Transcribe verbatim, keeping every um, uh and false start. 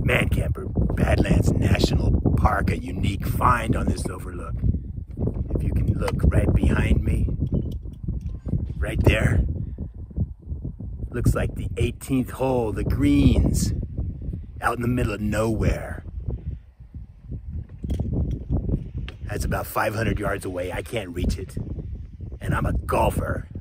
Man camper, Badlands National Park, a unique find on this overlook. If you can look right behind me, right there, looks like the eighteenth hole, the greens, out in the middle of nowhere. That's about five hundred yards away. I can't reach it. And I'm a golfer.